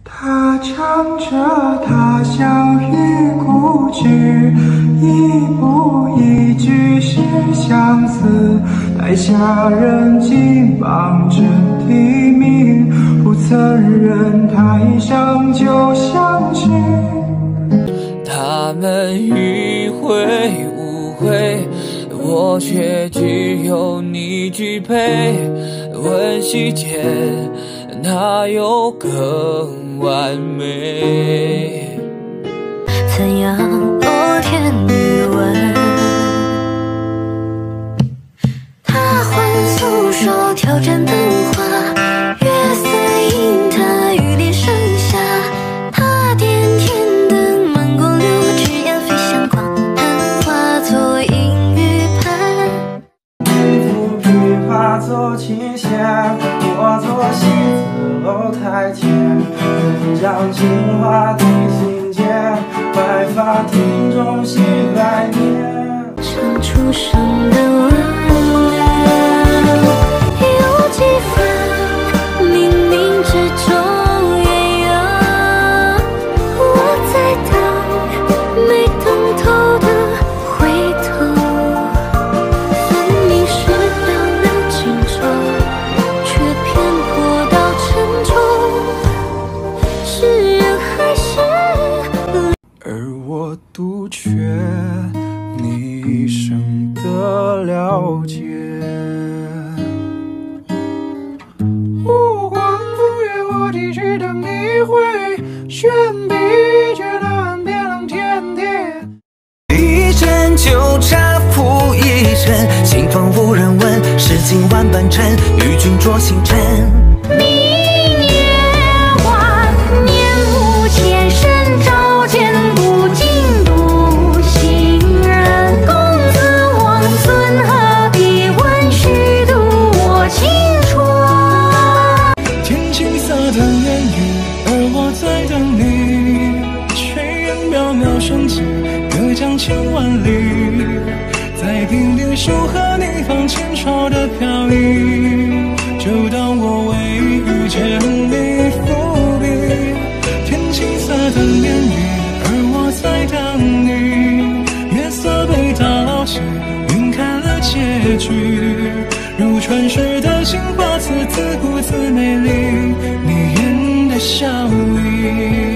他唱着他乡遇故知，一步一句是相思。台下人紧忙着提名，不曾人台上就相知。 他们迂回无悔，我却只有你具备。问世间哪有更完美？ 怎样落天余温？他唤素手挑盏灯花，月色映他玉脸生霞。他点天灯，满宫流纸烟飞向光，寒化作阴雨盘。 不琵琶奏琴弦，我坐戏子楼台前，人将情话递信笺，白发庭中喜来年。 唱出生的温暖，有几分冥冥之中也有。我在等没等透的回头，分明是了了情愁，却偏颇到沉重，是人还是而我独缺你一生的了解。无关赴约，我只知等你回，悬笔绝难别浪天地。 一针就插拂一针，信封无人问，诗经万般尘，与君酌星辰。 明月万年无前身，照见不尽独行人。公子王孙何必问虚度我青春？ 天青色等烟雨，而我在等你。炊烟渺渺升起，隔江千万里。在平定书和你放前朝的飘逸，就当我为遇见你伏笔。天青色等烟雨，而我在等你。月色被打捞起，晕开了结局。如传世的青花瓷，自顾自美丽，你眼的笑意。